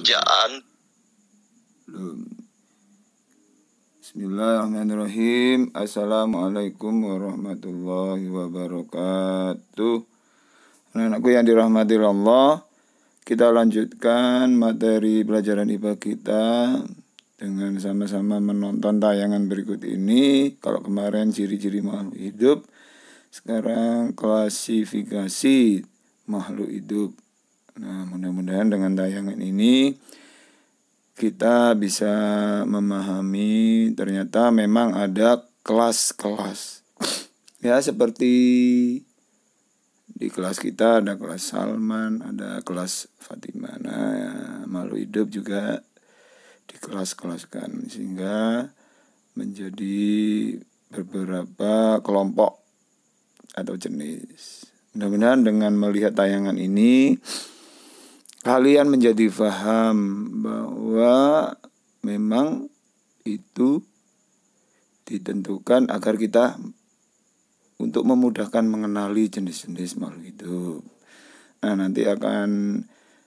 pekerjaan. Bismillahirrahmanirrahim. Assalamualaikum warahmatullahi wabarakatuh. Anak-anakku yang dirahmati Allah, kita lanjutkan materi pelajaran IPA kita dengan sama-sama menonton tayangan berikut ini. Kalau kemarin ciri-ciri makhluk hidup, sekarang klasifikasi makhluk hidup. Nah, mudah-mudahan dengan tayangan ini kita bisa memahami ternyata memang ada kelas-kelas. Ya, seperti di kelas kita ada kelas Salman, ada kelas Fatimah. Nah, ya, makhluk hidup juga dikelas-kelaskan sehingga menjadi beberapa kelompok atau jenis. Mudah-mudahan dengan melihat tayangan ini kalian menjadi paham bahwa memang itu ditentukan agar kita untuk memudahkan mengenali jenis-jenis makhluk hidup. Nah, nanti akan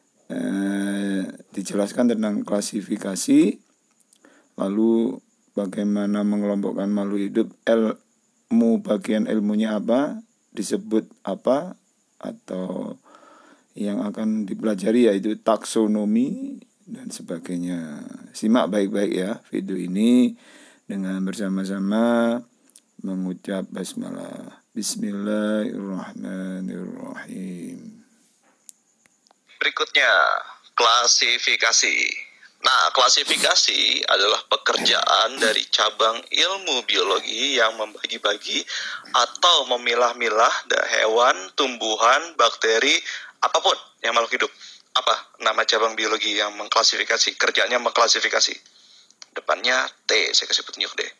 dijelaskan tentang klasifikasi, lalu bagaimana mengelompokkan makhluk hidup, bagian ilmunya apa, disebut apa, atau yang akan dipelajari yaitu taksonomi dan sebagainya. Simak baik-baik ya video ini dengan bersama-sama mengucap basmalah. Bismillahirrahmanirrahim. Berikutnya, klasifikasi. Nah, klasifikasi adalah pekerjaan dari cabang ilmu biologi yang membagi-bagi atau memilah-milah hewan, tumbuhan, bakteri, apapun yang makhluk hidup. Apa nama cabang biologi yang mengklasifikasi? Kerjanya mengklasifikasi. Depannya T, saya kasih petunjuk deh.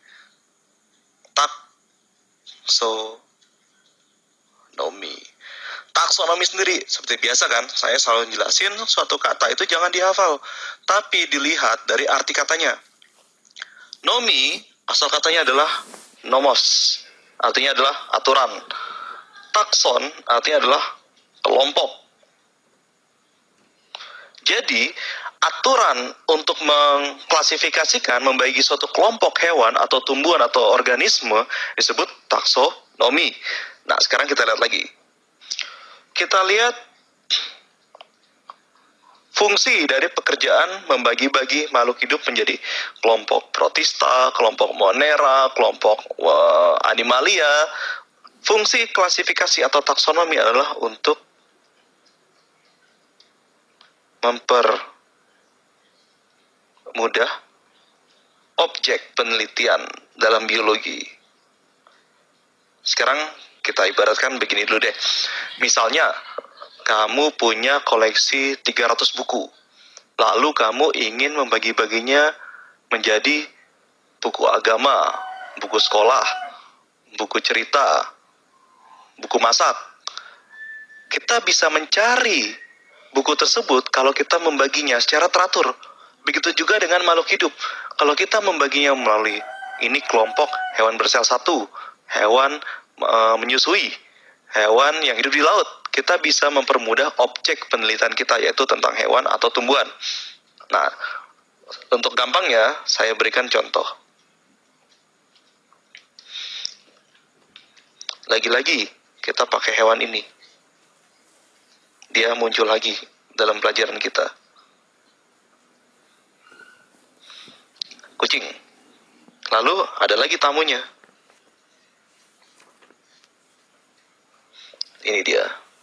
Taksonomi. Taksonomi sendiri, seperti biasa kan, saya selalu jelasin suatu kata itu jangan dihafal, tapi dilihat dari arti katanya. Nomi, asal katanya adalah nomos, artinya adalah aturan. Takson, artinya adalah kelompok. Jadi, aturan untuk mengklasifikasikan, membagi suatu kelompok hewan atau tumbuhan atau organisme disebut taksonomi. Nah, sekarang kita lihat lagi. Kita lihat fungsi dari pekerjaan membagi-bagi makhluk hidup menjadi kelompok protista, kelompok monera, kelompok animalia. Fungsi klasifikasi atau taksonomi adalah untuk mempermudah objek penelitian dalam biologi. Sekarang kita ibaratkan begini dulu deh. Misalnya, kamu punya koleksi 300 buku. Lalu kamu ingin membagi-baginya menjadi buku agama, buku sekolah, buku cerita, buku masak. Kita bisa mencari buku tersebut kalau kita membaginya secara teratur. Begitu juga dengan makhluk hidup. Kalau kita membaginya melalui ini kelompok hewan bersel 1, hewan menyusui, hewan yang hidup di laut, kita bisa mempermudah objek penelitian kita, yaitu tentang hewan atau tumbuhan. Nah, untuk gampangnya, saya berikan contoh. Lagi-lagi, kita pakai hewan ini. Dia muncul lagi dalam pelajaran kita. Kucing. Lalu, ada lagi tamunya. Ini dia.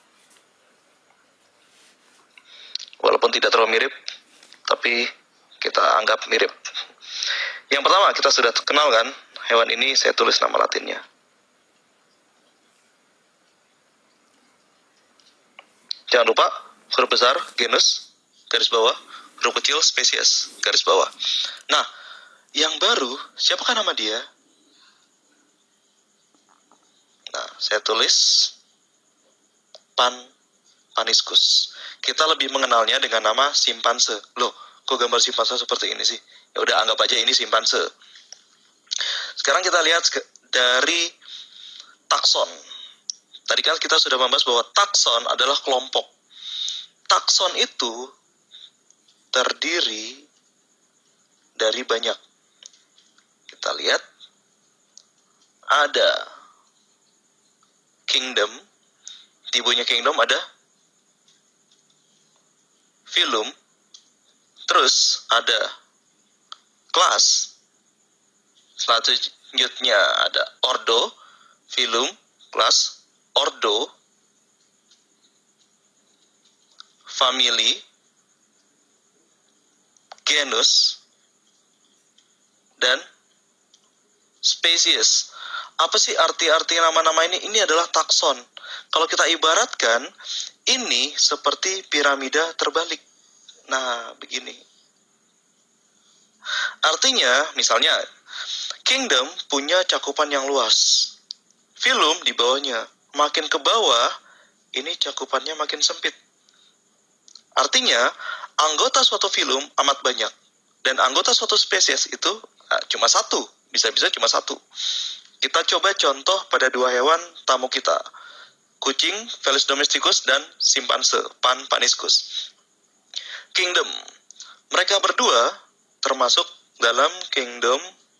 Walaupun tidak terlalu mirip, tapi kita anggap mirip. Yang pertama, kita sudah kenal kan, hewan ini saya tulis nama latinnya. Jangan lupa, huruf besar, genus, garis bawah, huruf kecil, spesies, garis bawah. Nah, yang baru, siapakah nama dia? Nah, saya tulis Paniscus. Kita lebih mengenalnya dengan nama simpanse. Loh, kok gambar simpanse seperti ini sih? Ya udah, anggap aja ini simpanse. Sekarang kita lihat dari takson. Tadi kan kita sudah membahas bahwa takson adalah kelompok. Takson itu terdiri dari banyak. Kita lihat ada kingdom. Di bawahnya kingdom ada phylum. Terus ada kelas. Selanjutnya ada ordo, phylum, kelas, ordo, family, genus, dan spesies. Apa sih arti-arti nama-nama ini? Ini adalah takson. Kalau kita ibaratkan, ini seperti piramida terbalik. Nah, begini. Artinya, misalnya, kingdom punya cakupan yang luas. Phylum di bawahnya. Makin ke bawah, ini cakupannya makin sempit. Artinya, anggota suatu phylum amat banyak. Dan anggota suatu spesies itu cuma satu. Bisa-bisa cuma satu. Kita coba contoh pada dua hewan tamu kita. Kucing, Felis domesticus, dan simpanse, Pan paniscus. Kingdom. Mereka berdua termasuk dalam kingdom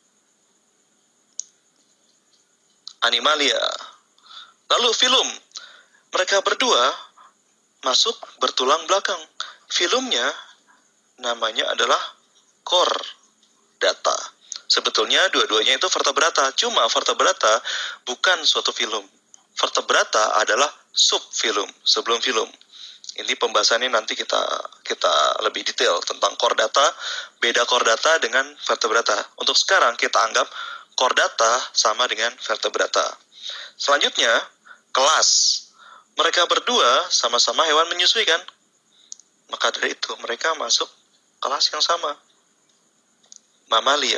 Animalia. Lalu phylum. Mereka berdua masuk bertulang belakang. Phylumnya namanya adalah Chordata. Sebetulnya dua-duanya itu vertebrata. Cuma vertebrata bukan suatu phylum. Vertebrata adalah subphylum sebelum phylum. Ini pembahasannya nanti kita lebih detail tentang chordata, beda chordata dengan vertebrata. Untuk sekarang kita anggap chordata sama dengan vertebrata. Selanjutnya, kelas. Mereka berdua sama-sama hewan menyusui kan? Maka dari itu mereka masuk kelas yang sama. Mamalia.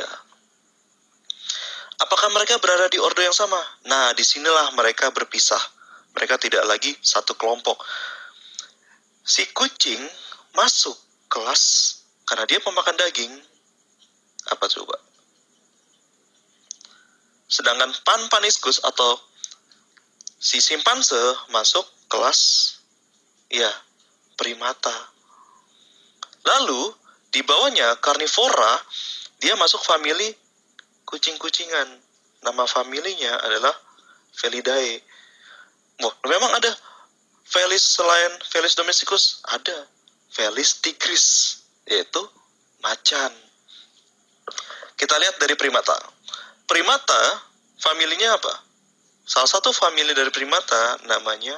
Apakah mereka berada di ordo yang sama? Nah, disinilah mereka berpisah. Mereka tidak lagi satu kelompok. Si kucing masuk kelas karena dia pemakan daging. Apa coba? Sedangkan Pan paniscus atau si simpanse masuk kelas primata. Lalu di bawahnya karnivora, dia masuk famili kucing-kucingan. Nama familinya adalah Felidae. Memang ada Felis selain Felis domesticus? Ada. Felis tigris, yaitu macan. Kita lihat dari primata. Primata, familinya apa? Salah satu famili dari primata namanya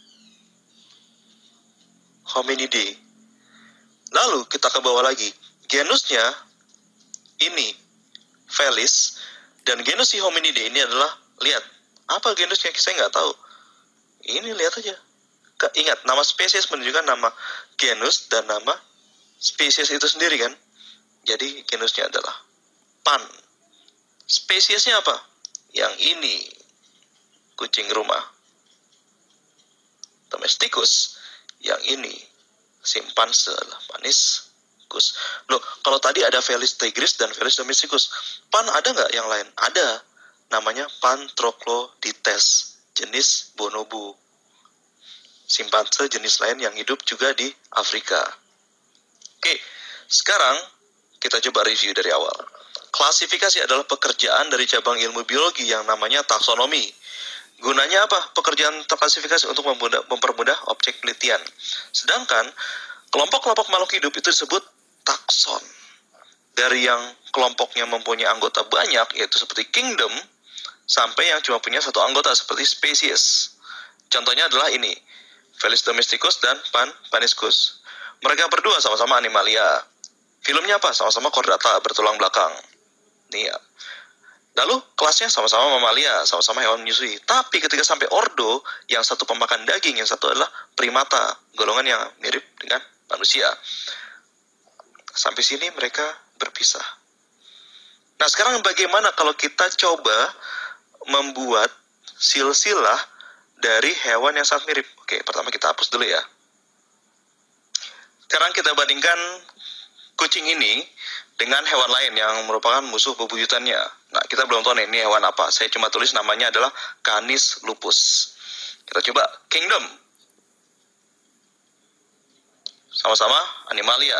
Hominidae. Lalu kita ke bawah lagi. Genusnya ini Felis, dan genus si Hominidae ini adalah, lihat, apa genusnya? Saya nggak tahu. Ini lihat aja. Ingat, nama spesies menunjukkan nama genus dan nama spesies itu sendiri kan. Jadi genusnya adalah Pan. Spesiesnya apa? Yang ini, kucing rumah domesticus. Yang ini, simpanse paniscus. Loh, kalau tadi ada Felis tigris dan Felis domesticus, Pan ada nggak yang lain? Ada. Namanya Pan troglodytes, jenis bonobo. Simpanse jenis lain yang hidup juga di Afrika. Oke, sekarang kita coba review dari awal. Klasifikasi adalah pekerjaan dari cabang ilmu biologi yang namanya taksonomi. Gunanya apa? Pekerjaan terklasifikasi untuk mempermudah objek penelitian. Sedangkan kelompok-kelompok makhluk hidup itu disebut takson. Dari yang kelompoknya mempunyai anggota banyak, yaitu seperti kingdom, sampai yang cuma punya satu anggota seperti spesies. Contohnya adalah ini, Felis domesticus dan Pan paniscus. Mereka berdua sama-sama animalia. Phylumnya apa? Sama-sama chordata, bertulang belakang. Nih ya. Lalu kelasnya sama-sama mamalia, sama-sama hewan menyusui. Tapi ketika sampai ordo, yang satu pemakan daging, yang satu adalah primata, golongan yang mirip dengan manusia. Sampai sini mereka berpisah. Nah, sekarang bagaimana kalau kita coba membuat silsilah dari hewan yang sangat mirip? Oke, pertama kita hapus dulu ya. Sekarang kita bandingkan kucing ini dengan hewan lain yang merupakan musuh bebuyutannya. Nah, kita belum tahu nih, ini hewan apa. Saya cuma tulis namanya adalah Canis lupus. Kita coba kingdom. Sama-sama animalia.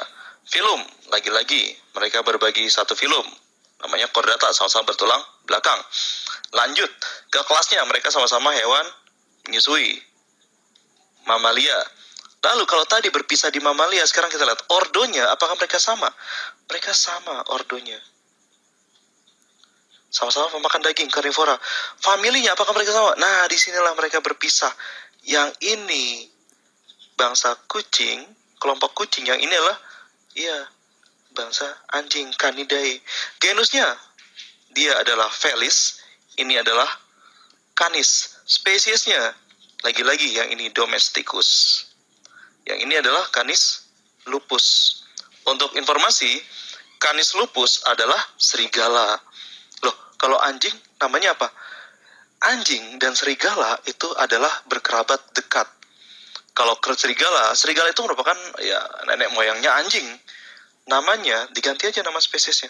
Film, lagi-lagi mereka berbagi satu film, namanya kordata, sama-sama bertulang belakang. Lanjut ke kelasnya, mereka sama-sama hewan menyusui, mamalia. Lalu kalau tadi berpisah di mamalia, sekarang kita lihat ordonya, apakah mereka sama? Mereka sama ordonya. Sama-sama pemakan daging, karnivora. Familinya, apakah mereka sama? Nah, disinilah mereka berpisah. Yang ini bangsa kucing, kelompok kucing. Yang ini adalah bangsa anjing, Canidae. Genusnya, dia adalah Felis. Ini adalah Canis. Spesiesnya, lagi-lagi yang ini Domesticus. Yang ini adalah Canis lupus. Untuk informasi, Canis lupus adalah serigala. Loh, kalau anjing namanya apa? Anjing dan serigala itu adalah berkerabat dekat. Kalau serigala itu merupakan nenek moyangnya anjing. Namanya diganti aja nama spesiesnya.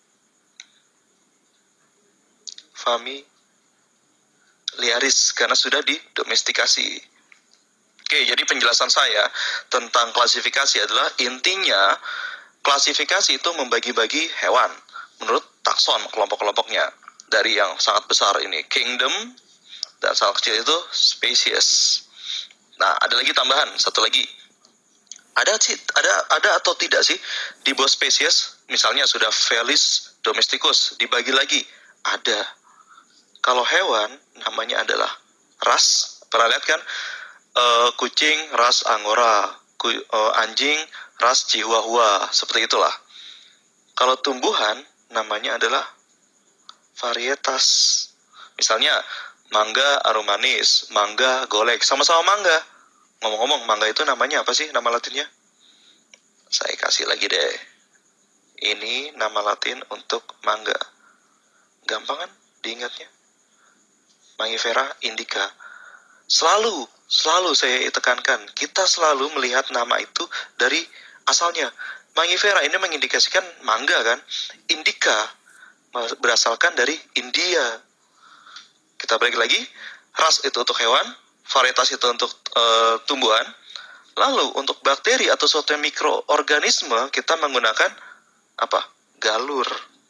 Familiaris, karena sudah didomestikasi. Oke, jadi penjelasan saya tentang klasifikasi adalah intinya klasifikasi itu membagi-bagi hewan menurut takson, kelompok-kelompoknya. Dari yang sangat besar ini kingdom, dan sangat kecil itu species. Nah, ada lagi tambahan, satu lagi. Ada atau tidak sih di bawah spesies, misalnya sudah Felis domesticus, dibagi lagi? Ada. Kalau hewan namanya adalah ras. Pernah lihat kan? Kucing ras Angora, anjing ras Chihuahua, seperti itulah. Kalau tumbuhan namanya adalah varietas. Misalnya mangga aromanis, mangga golek, sama-sama mangga. Ngomong-ngomong, mangga itu namanya apa sih, nama latinnya? Saya kasih lagi deh. Ini nama latin untuk mangga. Gampang kan diingatnya? Mangifera indica. Selalu saya tekankan, kita selalu melihat nama itu dari asalnya. Mangifera ini mengindikasikan mangga kan? Indica berasalkan dari India. Kita balik lagi, ras itu untuk hewan, varietas itu untuk tumbuhan. Lalu untuk bakteri atau suatu mikroorganisme kita menggunakan apa? Galur.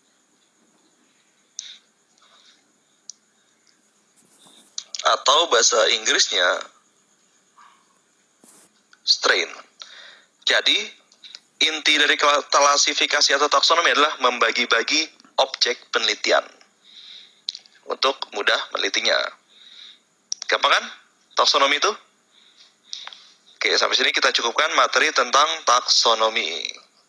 Atau bahasa Inggrisnya strain. Jadi inti dari klasifikasi atau taksonomi adalah membagi-bagi objek penelitian untuk mudah menelitinya. Gampang kan taksonomi itu? Oke, sampai sini kita cukupkan materi tentang taksonomi.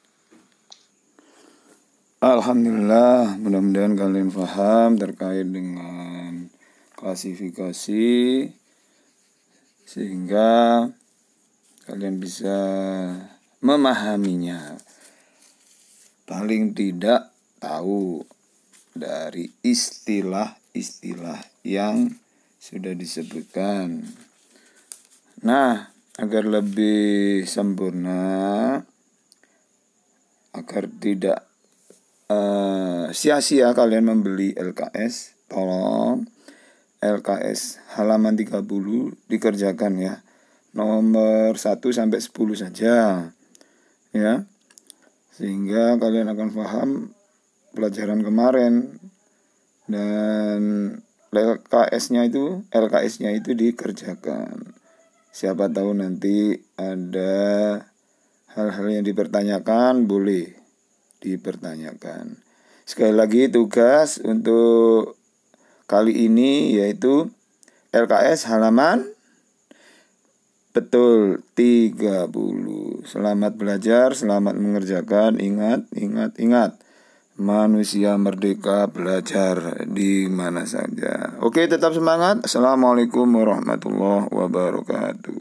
Alhamdulillah, mudah-mudahan kalian paham terkait dengan klasifikasi sehingga kalian bisa memahaminya. Paling tidak tahu dari istilah-istilah yang sudah disebutkan. Nah, agar lebih sempurna, agar tidak sia-sia kalian membeli LKS, tolong LKS halaman 30 dikerjakan ya. Nomor 1 sampai 10 saja. Ya. Sehingga kalian akan paham pelajaran kemarin, dan LKS-nya itu dikerjakan. Siapa tahu nanti ada hal-hal yang dipertanyakan, boleh dipertanyakan. Sekali lagi tugas untuk kali ini yaitu LKS halaman betul 30. Selamat belajar, selamat mengerjakan. Ingat. Manusia merdeka belajar di mana saja. Oke, tetap semangat. Assalamualaikum warahmatullahi wabarakatuh.